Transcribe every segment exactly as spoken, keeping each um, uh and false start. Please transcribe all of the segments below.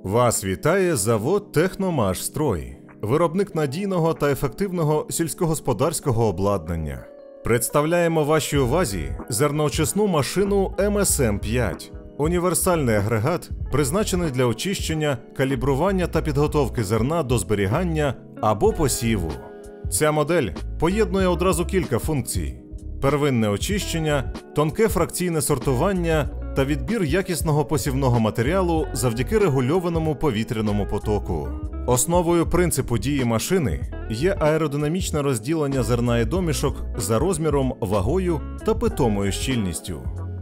Вас вітає завод «Техномашстрой», виробник надійного та ефективного сільськогосподарського обладнання. Представляємо вашій увазі зерноочисну машину ем ес ем п'ять. Універсальний агрегат, призначений для очищення, калібрування та підготовки зерна до зберігання або посіву. Ця модель поєднує одразу кілька функцій: первинне очищення, тонке фракційне сортування та відбір якісного посівного матеріалу завдяки регульованому повітряному потоку. Основою принципу дії машини є аеродинамічне розділення зерна і домішок за розміром, вагою та питомою щільністю.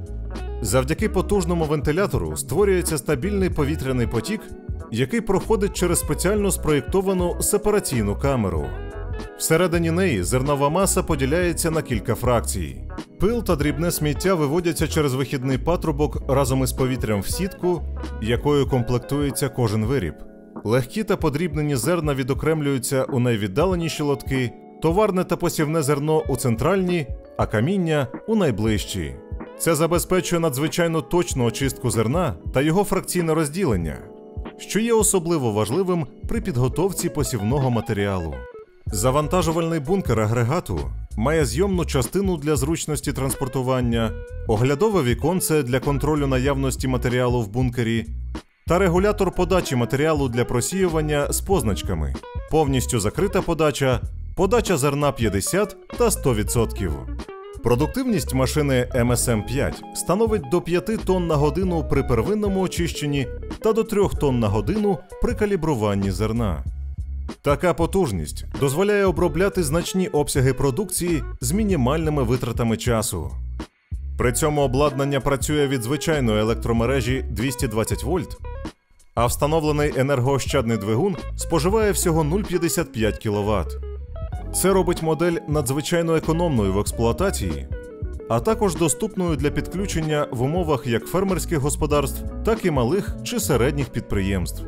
Завдяки потужному вентилятору створюється стабільний повітряний потік, який проходить через спеціально спроєктовану сепараційну камеру. Всередині неї зернова маса поділяється на кілька фракцій. Пил та дрібне сміття виводяться через вихідний патрубок разом із повітрям в сітку, якою комплектується кожен виріб. Легкі та подрібнені зерна відокремлюються у найвіддаленіші лотки, товарне та посівне зерно у центральні, а каміння – у найближчі. Це забезпечує надзвичайно точну очистку зерна та його фракційне розділення, що є особливо важливим при підготовці посівного матеріалу. Завантажувальний бункер агрегату має зйомну частину для зручності транспортування, оглядове віконце для контролю наявності матеріалу в бункері та регулятор подачі матеріалу для просіювання з позначками: повністю закрита подача, подача зерна п'ятдесят та сто відсотків. Продуктивність машини ем ес ем п'ять становить до п'яти тонн на годину при первинному очищенні та до трьох тонн на годину при калібруванні зерна. Така потужність дозволяє обробляти значні обсяги продукції з мінімальними витратами часу. При цьому обладнання працює від звичайної електромережі двісті двадцять вольт, а встановлений енергоощадний двигун споживає всього нуль цілих п'ятдесят п'ять кіловат. Це робить модель надзвичайно економною в експлуатації, а також доступною для підключення в умовах як фермерських господарств, так і малих чи середніх підприємств.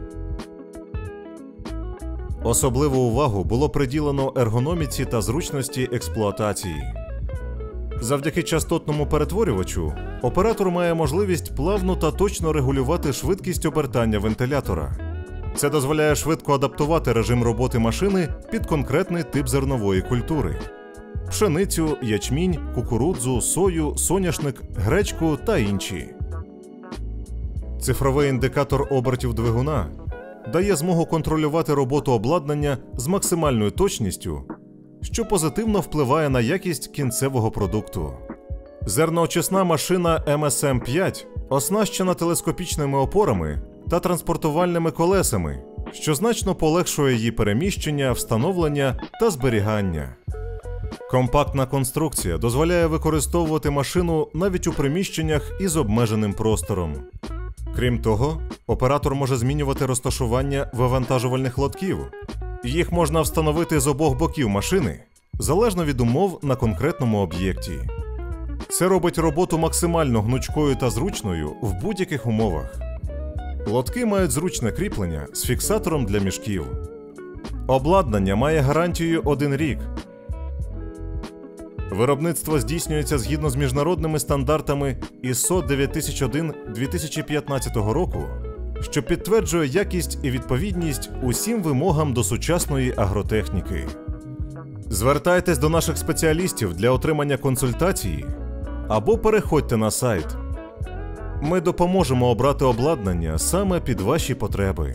Особливу увагу було приділено ергономіці та зручності експлуатації. Завдяки частотному перетворювачу оператор має можливість плавно та точно регулювати швидкість обертання вентилятора. Це дозволяє швидко адаптувати режим роботи машини під конкретний тип зернової культури – пшеницю, ячмінь, кукурудзу, сою, соняшник, гречку та інші. Цифровий індикатор обертів двигуна дає змогу контролювати роботу обладнання з максимальною точністю, що позитивно впливає на якість кінцевого продукту. Зерноочисна машина ем ес ем п'ять оснащена телескопічними опорами та транспортувальними колесами, що значно полегшує її переміщення, встановлення та зберігання. Компактна конструкція дозволяє використовувати машину навіть у приміщеннях із обмеженим простором. Крім того, оператор може змінювати розташування вивантажувальних лотків. Їх можна встановити з обох боків машини, залежно від умов на конкретному об'єкті. Це робить роботу максимально гнучкою та зручною в будь-яких умовах. Лотки мають зручне кріплення з фіксатором для мішків. Обладнання має гарантію один рік. Виробництво здійснюється згідно з міжнародними стандартами ІСО дев'ять тисяч один дві тисячі п'ятнадцятого року, що підтверджує якість і відповідність усім вимогам до сучасної агротехніки. Звертайтесь до наших спеціалістів для отримання консультації або переходьте на сайт. Ми допоможемо обрати обладнання саме під ваші потреби.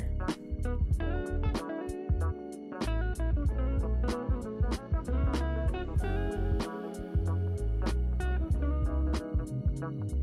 Thank you.